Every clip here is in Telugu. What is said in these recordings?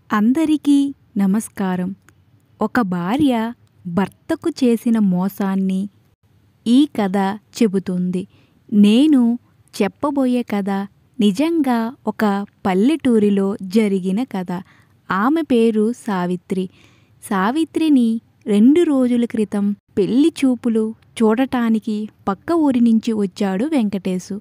అందరికీ నమస్కారం. ఒక భార్య భర్తకు చేసిన మోసాన్ని ఈ కథ చెబుతుంది. నేను చెప్పబోయే కథ నిజంగా ఒక పల్లెటూరిలో జరిగిన కథ. ఆమె పేరు సావిత్రి. సావిత్రిని 2 రోజుల క్రితం పెళ్లి చూపులు చూడటానికి పక్క ఊరి నుంచి వచ్చాడు వెంకటేశు.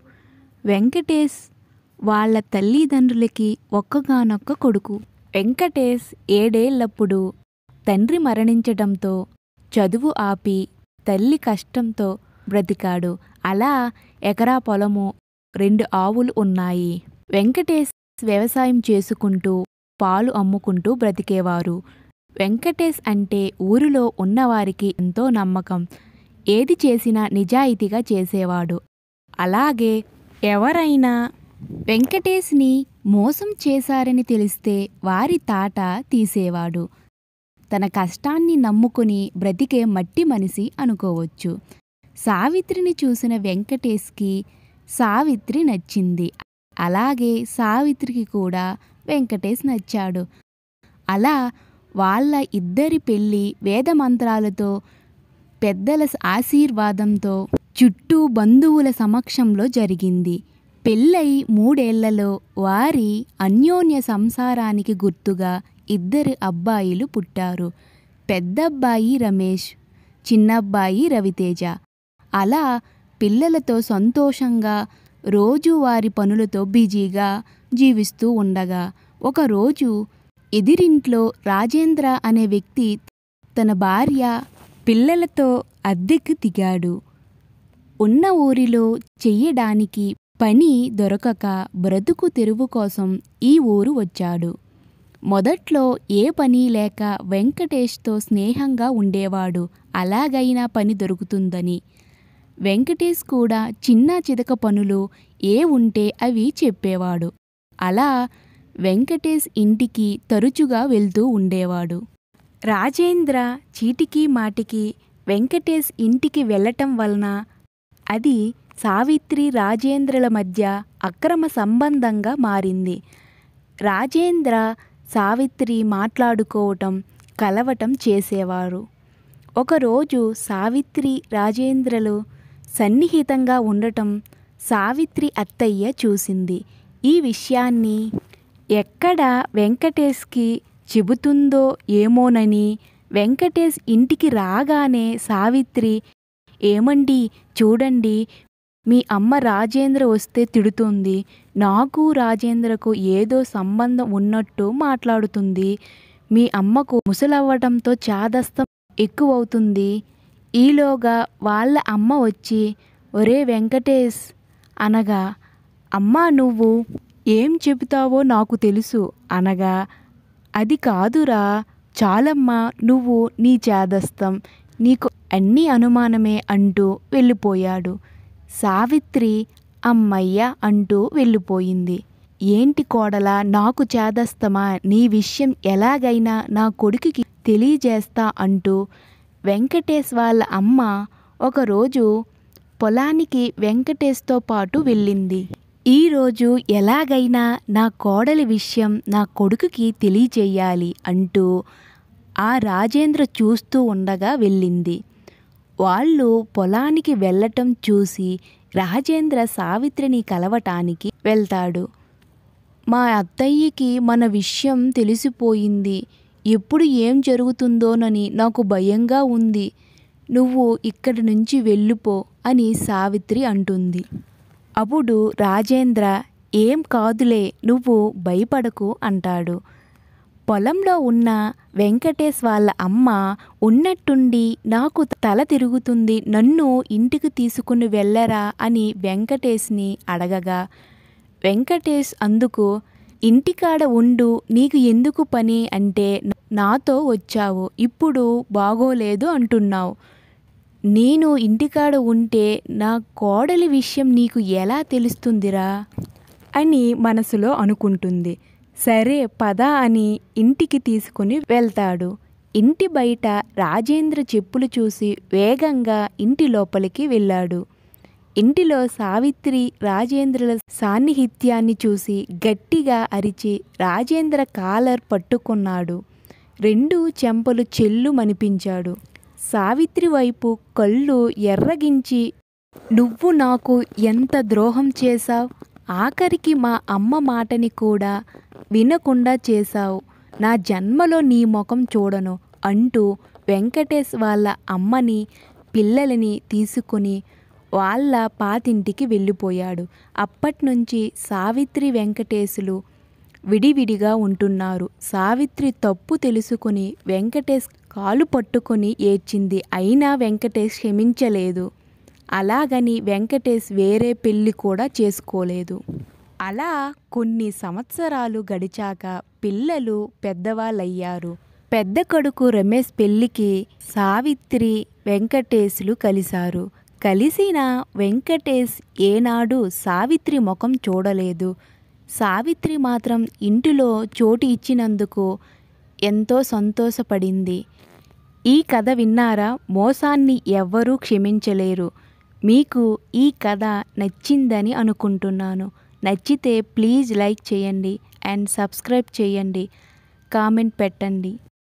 వెంకటేష్ వాళ్ళ తల్లిదండ్రులకి ఒక్కగానొక్క కొడుకు. వెంకటేష్ 7 ఏళ్లప్పుడు తండ్రి మరణించడంతో చదువు ఆపి తల్లి కష్టంతో బ్రతికాడు. అలా ఎకరా పొలము, 2 ఆవులు ఉన్నాయి. వెంకటేష్ వ్యవసాయం చేసుకుంటూ పాలు అమ్ముకుంటూ బ్రతికేవారు. వెంకటేష్ అంటే ఊరిలో ఉన్నవారికి ఎంతో నమ్మకం. ఏది చేసినా నిజాయితీగా చేసేవాడు. అలాగే ఎవరైనా వెంకటేష్ని మోసం చేశారని తెలిస్తే వారి తాట తీసేవాడు. తన కష్టాన్ని నమ్ముకుని బ్రతికే మట్టి మనిషి అనుకోవచ్చు. సావిత్రిని చూసిన వెంకటేష్కి సావిత్రి నచ్చింది. అలాగే సావిత్రికి కూడా వెంకటేష్ నచ్చాడు. అలా వాళ్ళ ఇద్దరి పెళ్ళి వేదమంత్రాలతో, పెద్దల ఆశీర్వాదంతో, చుట్టూ బంధువుల సమక్షంలో జరిగింది. పెళ్ళై 3 ఏళ్లలో వారి అన్యోన్య సంసారానికి గుర్తుగా 2 అబ్బాయిలు పుట్టారు. పెద్దబ్బాయి రమేష్, చిన్నబ్బాయి రవితేజ. అలా పిల్లలతో సంతోషంగా రోజువారి పనులతో బిజీగా జీవిస్తూ ఉండగా ఒకరోజు ఎదిరింట్లో రాజేంద్ర అనే వ్యక్తి తన భార్య, పిల్లలతో అద్దెకు దిగాడు. ఉన్న ఊరిలో చెయ్యడానికి పని దొరకక బ్రతుకు తెరువు కోసం ఈ ఊరు వచ్చాడు. మొదట్లో ఏ పని లేక వెంకటేష్తో స్నేహంగా ఉండేవాడు. అలాగైనా పని దొరుకుతుందని. వెంకటేష్ కూడా చిన్న చితక పనులు ఏ ఉంటే అవి చెప్పేవాడు. అలా వెంకటేష్ ఇంటికి తరచుగా వెళ్తూ ఉండేవాడు. రాజేంద్ర చీటికి మాటికి వెంకటేష్ ఇంటికి వెళ్ళటం వలన అది సావిత్రి, రాజేంద్రల మధ్య అక్రమ సంబంధంగా మారింది. రాజేంద్ర, సావిత్రి మాట్లాడుకోవటం, కలవటం చేసేవారు. ఒకరోజు సావిత్రి, రాజేంద్రలు సన్నిహితంగా ఉండటం సావిత్రి అత్తయ్య చూసింది. ఈ విషయాన్ని ఎక్కడ వెంకటేష్కి చెబుతుందో ఏమోనని వెంకటేష్ ఇంటికి రాగానే సావిత్రి, "ఏమండి, చూడండి, మీ అమ్మ రాజేంద్ర వస్తే తిడుతుంది. నాకు రాజేంద్రకు ఏదో సంబంధం ఉన్నట్టు మాట్లాడుతుంది. మీ అమ్మకు ముసలవ్వడంతో చాదస్తం ఎక్కువవుతుంది." ఈలోగా వాళ్ళ అమ్మ వచ్చి, "ఒరే వెంకటేష్" అనగా, "అమ్మా, నువ్వు ఏం చెబుతావో నాకు తెలుసు" అనగా, "అది కాదురా, చాలమ్మా, నువ్వు నీ చాదస్తం, నీకు అన్నీ అనుమానమే" అంటూ వెళ్ళిపోయాడు. సావిత్రి "అమ్మయ్య" అంటూ వెళ్ళిపోయింది. "ఏంటి కోడలా, నాకు చాదస్తమా? నీ విషయం ఎలాగైనా నా కొడుకుకి తెలియజేస్తా" అంటూ వెంకటేష్ వాళ్ళ అమ్మ ఒకరోజు పొలానికి వెంకటేష్తో పాటు వెళ్ళింది. "ఈరోజు ఎలాగైనా నా కోడలి విషయం నా కొడుకుకి తెలియజేయాలి" అంటూ ఆ రాజేంద్ర చూస్తూ ఉండగా వెళ్ళింది. వాళ్ళు పొలానికి వెళ్ళటం చూసి రాజేంద్ర సావిత్రిని కలవటానికి వెళ్తాడు. "మా అత్తయ్యకి మన విషయం తెలిసిపోయింది. ఎప్పుడు ఏం జరుగుతుందోనని నాకు భయంగా ఉంది. నువ్వు ఇక్కడి నుంచి వెళ్ళిపో" అని సావిత్రి అంటుంది. అప్పుడు రాజేంద్ర, "ఏం కాదులే, నువ్వు భయపడకు" అంటాడు. పొలంలో ఉన్న వెంకటేష్ వాళ్ళ అమ్మ ఉన్నట్టుండి, "నాకు తల తిరుగుతుంది, నన్ను ఇంటికి తీసుకుని వెళ్ళరా" అని వెంకటేష్ని అడగగా, వెంకటేష్ అందుకు, "ఇంటికాడ ఉండు, నీకు ఎందుకు పని అంటే నాతో వచ్చావు, ఇప్పుడు బాగోలేదు అంటున్నావు. నేను ఇంటికాడ ఉంటే నా కోడలి విషయం నీకు ఎలా తెలుస్తుందిరా" అని మనసులో అనుకుంటుంది. సరే పద అని ఇంటికి తీసుకుని వెళ్తాడు. ఇంటి బయట రాజేంద్ర చెప్పులు చూసి వేగంగా ఇంటి లోపలికి వెళ్ళాడు. ఇంటిలో సావిత్రి రాజేంద్రుల సాన్నిహిత్యాన్ని చూసి గట్టిగా అరిచి రాజేంద్ర కాలర్ పట్టుకున్నాడు. రెండు చెంపలు చెల్లుమనిపించాడు. సావిత్రి వైపు కళ్ళు ఎర్రగించి, నువ్వు నాకు ఎంత ద్రోహం చేశావు, ఆఖరికి మా అమ్మ మాటని కూడా వినకుండా చేశావు, నా జన్మలో నీ ముఖం చూడను అంటూ వెంకటేష్ వాళ్ళ అమ్మని పిల్లలని తీసుకుని వాళ్ళ పాతింటికి వెళ్ళిపోయాడు. అప్పట్నుంచి సావిత్రి వెంకటేశులు విడివిడిగా ఉంటున్నారు. సావిత్రి తప్పు తెలుసుకుని వెంకటేష్ కాలు పట్టుకుని ఏడ్చింది. అయినా వెంకటేష్ క్షమించలేదు. అలాగని వెంకటేష్ వేరే పెళ్ళి కూడా చేసుకోలేదు. అలా కొన్ని సంవత్సరాలు గడిచాక పిల్లలు పెద్దవాళ్ళయ్యారు. పెద్ద కొడుకు రమేష్ పెళ్ళికి సావిత్రి వెంకటేశులు కలిశారు. కలిసిన వెంకటేష్ ఏనాడు సావిత్రి ముఖం చూడలేదు. సావిత్రి మాత్రం ఇంటిలో చోటు ఇచ్చినందుకు ఎంతో సంతోషపడింది. ఈ కథ విన్నారా? మోసాన్ని ఎవ్వరూ క్షమించలేరు. మీకు ఈ కథ నచ్చిందని అనుకుంటున్నాను. నచ్చితే ప్లీజ్ లైక్ చేయండి అండ్ సబ్స్క్రైబ్ చేయండి, కామెంట్ పెట్టండి.